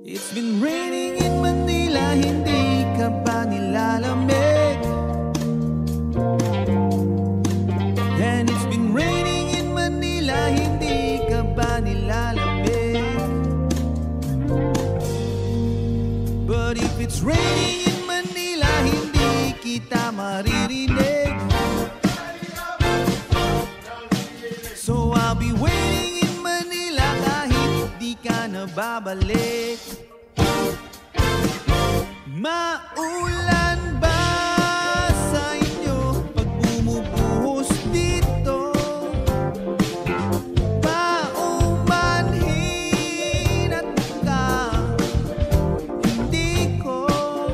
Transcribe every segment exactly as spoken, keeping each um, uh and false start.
It's been raining in Manila, hindi ka ba nilalamig? And it's been raining in Manila, hindi ka ba nilalamig? But if it's raining in Manila, hindi kita maririnig. So I'll be waiting in Manila kahit di ka na babalik. Maulan ba sa inyo pag bumubuhos dito? Paumanhin at ka, hindi ko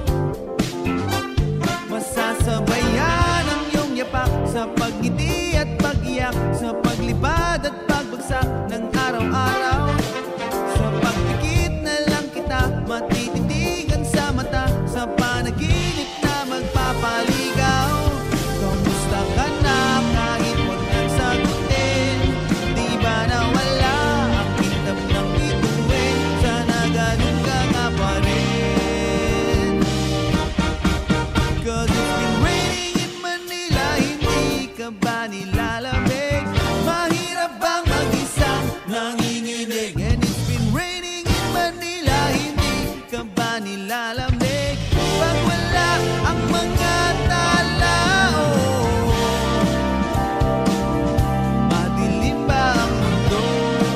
masasabayan ang iyong yapak sa pagngiti at pag-iyak, sa paglipad at pagbagsak ng araw-araw. Sa pagpikit na lang kita matititigan sa mata, sa panaginip na magpapaligaw. Kamusta ka na kahit huwag nang sagutin? Di ba nawala ang kintab ng bituin? Sana ganun ka nga pa rin. Cause it's been raining in Manila, hindi ka ba nilalamig? Mahirap bang mag-isa nanginginig? And it's been raining in Manila, hindi ka ba nilalamig? Pag wala ang mga tao, madilim ba ang mundo?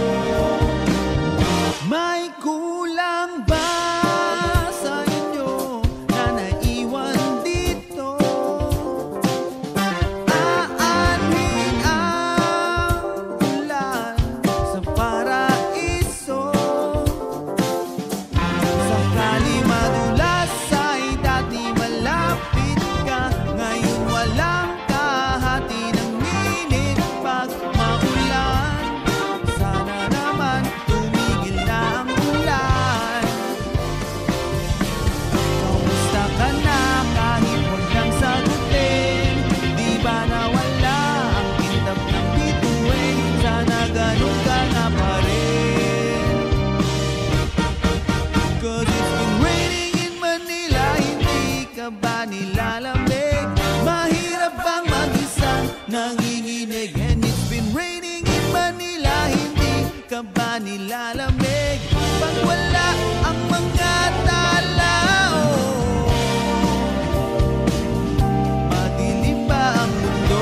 May kulang ba sa inyo na naiwan dito? Aanhin ang ulan sa paraiso. Sakali madulas ay dati malapit ka, ngayon walang kahati ng minit. Pag maulan, sana naman tumigil na ang ulan. Kamusta ka na kahit huwag nang sagutin? Di ba nawala ang kintab ng bituin? Sana ganun ka nga pa rin. Cause it's been raining in Manila, hindi ka ba nilalamig? Mahirap bang mag-isa nanginginig? And it's been raining in Manila, hindi ka ba nilalamig? Pag wala ang mga tao, madilim ba ang mundo?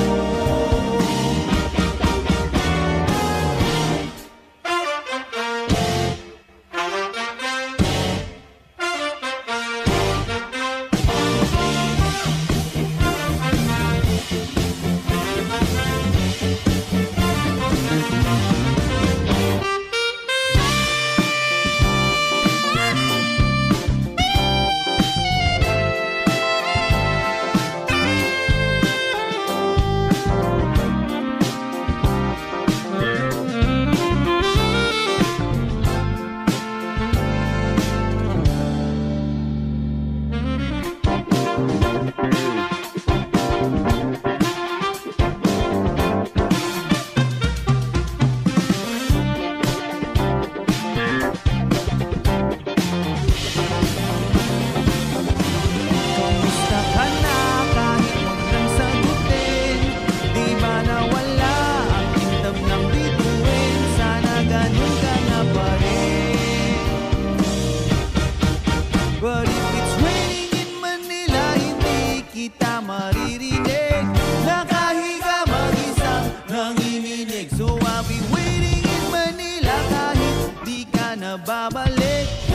Kamusta ka na kahit huwag nang sagutin? Di ba nawala ang kintab ng bituin? Sana ganun ka nga pa rin. But if it's raining in Manila, hindi kita maririnig. Nakahiga mag-isang nanginginig. So I'll be waiting in Manila kahit di ka na babalik.